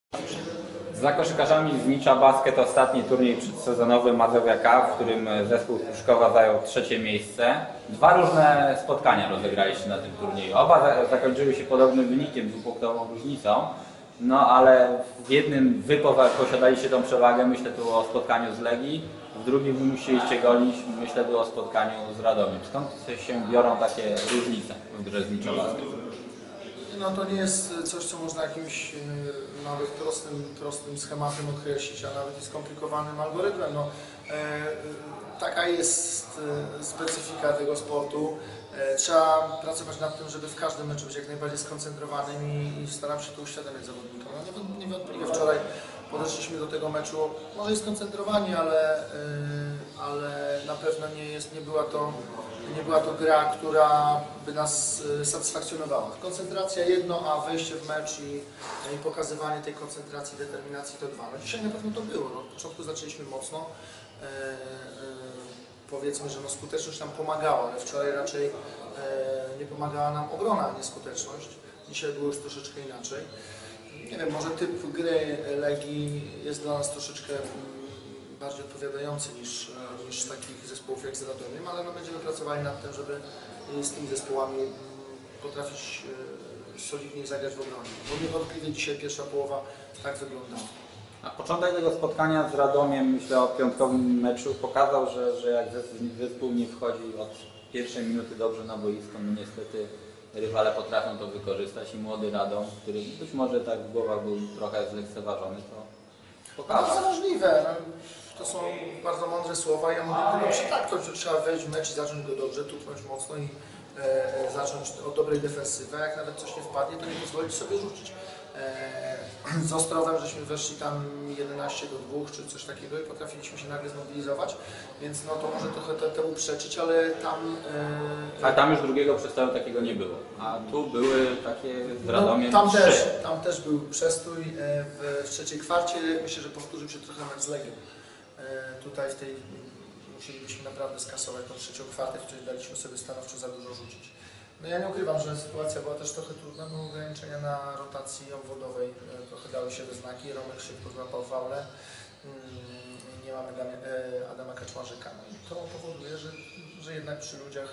Za koszykarzami z Nicza Basket ostatni turniej przedsezonowy Mazowia Cup, w którym zespół Pruszkowa zajął trzecie miejsce. Dwa różne spotkania rozegraliście na tym turnieju. Oba zakończyły się podobnym wynikiem, dwupunktową różnicą. No ale w jednym wy posiadaliście tą przewagę, myślę tu o spotkaniu z Legii, w drugim wy musieliście golić, myślę tu o spotkaniu z Radomiem. Skąd się biorą takie różnice w grze z Nicza Basket? No to nie jest coś, co można jakimś nawet prostym schematem określić, a nawet i skomplikowanym algorytmem. No, taka jest specyfika tego sportu. Trzeba pracować nad tym, żeby w każdym meczu być jak najbardziej skoncentrowanym i staram się to uświadamiać zawodnikom. No, niewątpliwie wczoraj podeszliśmy do tego meczu, może i skoncentrowani, ale na pewno nie była to gra, która by nas satysfakcjonowała. Koncentracja jedno, a wejście w mecz i pokazywanie tej koncentracji, determinacji to dwa. No dzisiaj na pewno to było. No, od początku zaczęliśmy mocno. Powiedzmy, że no skuteczność nam pomagała, ale wczoraj raczej nie pomagała nam obrona, a nie skuteczność. Dzisiaj było już troszeczkę inaczej. Nie wiem, może typ gry Legii jest dla nas troszeczkę bardziej odpowiadający niż takich zespołów jak z Radomiem, ale no będziemy pracowali nad tym, żeby z tymi zespołami potrafić solidniej zagrać w obronie. Bo niewątpliwie dzisiaj pierwsza połowa tak wyglądała. A początek tego spotkania z Radomiem, myślę o piątkowym meczu, pokazał, że jak zespół nie wchodzi od pierwszej minuty dobrze na boisko, no niestety rywale potrafią to wykorzystać i młody Radom, który być może tak w głowach był trochę zlekceważony, to pokazał. To możliwe. To są bardzo mądre słowa. Ja mówię tylko przytaknąć, że trzeba wejść w mecz i zacząć go dobrze, tupnąć mocno i zacząć od dobrej defensywy. A jak nawet coś nie wpadnie, to nie pozwolić sobie rzucić. Z Ostrowem żeśmy weszli tam 11-2 czy coś takiego i potrafiliśmy się nagle zmobilizować, więc no to może trochę temu przeczyć, ale tam... A tam już drugiego przestawu takiego nie było, a tu były takie z Radomiem no, tam też był przestój w trzeciej kwarcie. Myślę, że powtórzył się trochę mecz z Legią. Tutaj musielibyśmy naprawdę skasować tą trzecią kwartę, w której daliśmy sobie stanowczo za dużo rzucić. No ja nie ukrywam, że sytuacja była też trochę trudna, bo ograniczenia na rotacji obwodowej trochę dały się we znaki. Romek szybko złapał faulę. Nie mamy Adama Kaczmarzyka. No i to powoduje, że jednak przy ludziach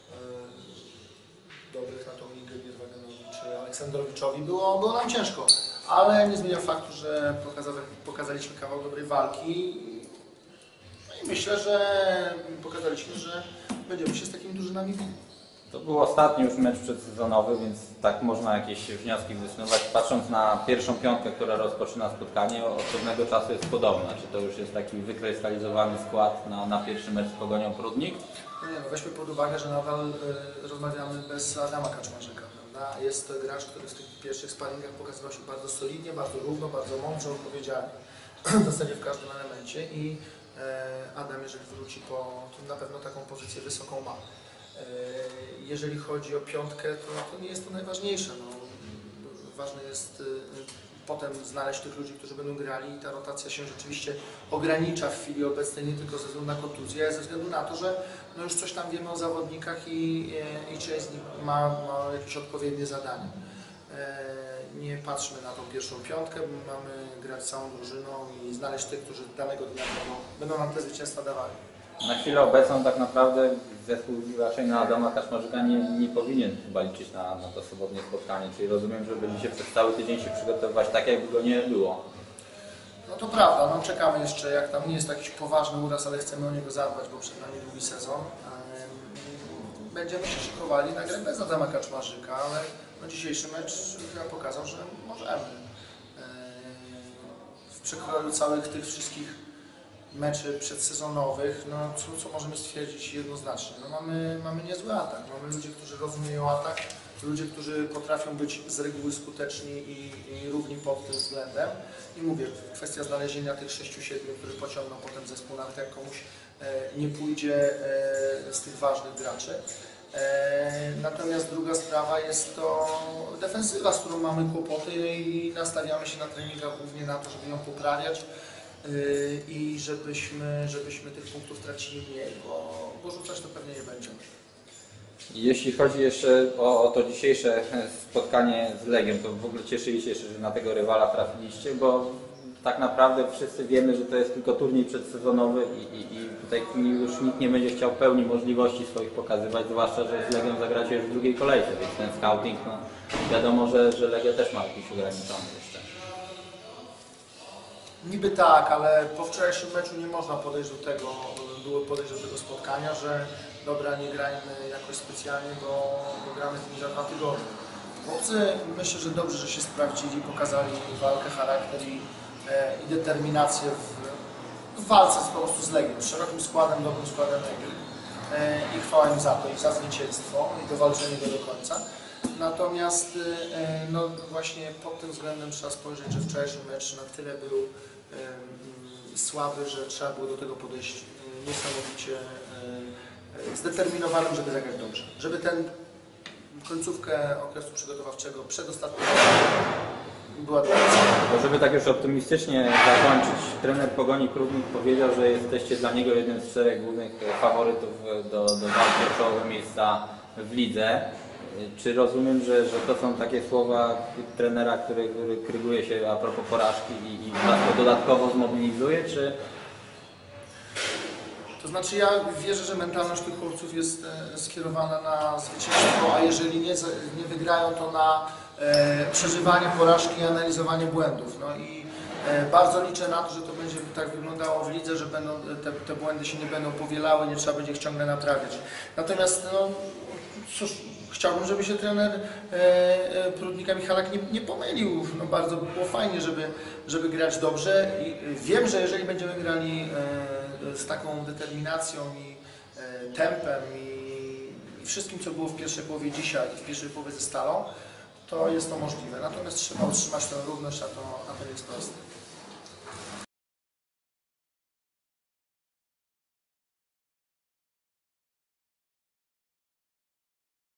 dobrych na tą ligę Biedwagenowi czy Aleksandrowiczowi było nam ciężko. Ale nie zmienia faktu, że pokazaliśmy kawał dobrej walki. No i myślę, że pokazaliśmy, że będziemy się z takimi drużynami bili. To był ostatni już mecz przedsezonowy, więc tak można jakieś wnioski wysnuwać. Patrząc na pierwszą piątkę, która rozpoczyna spotkanie, od pewnego czasu jest podobna. Czy to już jest taki wykrystalizowany skład na pierwszy mecz z Pogonią Prudnik? Nie, no weźmy pod uwagę, że nadal rozmawiamy bez Adama Kaczmarzyka, prawda? Jest to gracz, który w tych pierwszych sparingach pokazywał się bardzo solidnie, bardzo równo, bardzo mądrze, odpowiedzialnie w zasadzie w każdym elemencie i Adam, jeżeli wróci to na pewno taką pozycję wysoką ma. Jeżeli chodzi o piątkę, to nie jest to najważniejsze. No, ważne jest potem znaleźć tych ludzi, którzy będą grali i ta rotacja się rzeczywiście ogranicza w chwili obecnej nie tylko ze względu na kontuzję, ale ze względu na to, że no już coś tam wiemy o zawodnikach i część z nich ma jakieś odpowiednie zadania. Nie patrzmy na tą pierwszą piątkę, bo mamy grać całą drużyną i znaleźć tych, którzy danego dnia będą nam te zwycięstwa dawali. Na chwilę obecną tak naprawdę zespół raczej na Adama Kaczmarzyka nie powinien chyba liczyć na to sobotnie spotkanie, czyli rozumiem, że będziecie przez cały tydzień się przygotowywać tak, jakby go nie było. No to prawda, no czekamy jeszcze, jak tam nie jest jakiś poważny uraz, ale chcemy o niego zadbać, bo przed nami długi sezon. Będziemy się szykowali na grę bez Adama Kaczmarzyka, ale no dzisiejszy mecz pokazał, że możemy. W przekroju całych tych wszystkich meczy przedsezonowych, no co możemy stwierdzić jednoznacznie? No mamy niezły atak, mamy ludzi, którzy rozumieją atak, ludzie, którzy potrafią być z reguły skuteczni i równi pod tym względem. I mówię, kwestia znalezienia tych 6-7, którzy pociągną potem zespół, nawet jak komuś nie pójdzie z tych ważnych graczy. Natomiast druga sprawa jest to defensywa, z którą mamy kłopoty i nastawiamy się na treningach głównie na to, żeby ją poprawiać i żebyśmy tych punktów tracili mniej, bo rzucać to pewnie nie będziemy. Jeśli chodzi jeszcze o to dzisiejsze spotkanie z Legią, to w ogóle cieszyliście się, że na tego rywala trafiliście, bo tak naprawdę wszyscy wiemy, że to jest tylko turniej przedsezonowy i tutaj już nikt nie będzie chciał pełni możliwości swoich pokazywać, zwłaszcza, że z Legią zagracie już w drugiej kolejce, więc ten scouting, no wiadomo, że Legia też ma jakiś ograniczony jeszcze. Niby tak, ale po wczorajszym meczu nie można podejść do tego, spotkania, że dobra, nie grajmy jakoś specjalnie, bo gramy z nimi za 2 tygodnie. Chłopcy myślę, że dobrze, że się sprawdzili, pokazali walkę, charakter i determinację w walce po prostu z Legią, z szerokim składem, dobrym składem Legii. I chwała im za to, i za zwycięstwo, i dowalczenie go do końca. Natomiast no właśnie pod tym względem trzeba spojrzeć, że wczorajszy mecz na tyle był słaby, że trzeba było do tego podejść niesamowicie zdeterminowanym, żeby zagrać dobrze. Żeby ten końcówkę okresu przygotowawczego przedostatniego była dobra. To żeby tak już optymistycznie zakończyć, trener Pogoni Prudnik powiedział, że jesteście dla niego jednym z 4 głównych faworytów do walki o czołowe miejsca w lidze. Czy rozumiem, że to są takie słowa trenera, który kryguje się a propos porażki i was to dodatkowo zmobilizuje, czy... To znaczy ja wierzę, że mentalność tych chłopców jest skierowana na zwycięstwo, a jeżeli nie wygrają, to na przeżywanie porażki i analizowanie błędów. No i bardzo liczę na to, że to będzie tak wyglądało w lidze, że te błędy się nie będą powielały, nie trzeba będzie ich ciągle naprawiać. Natomiast no cóż, chciałbym, żeby się trener Prudnika Michalak nie pomylił. No bardzo by było fajnie, żeby grać dobrze. I wiem, że jeżeli będziemy grali z taką determinacją i tempem i wszystkim, co było w pierwszej połowie dzisiaj i w pierwszej połowie ze Stalą, to jest to możliwe. Natomiast trzeba utrzymać tę równość, a to nie jest proste.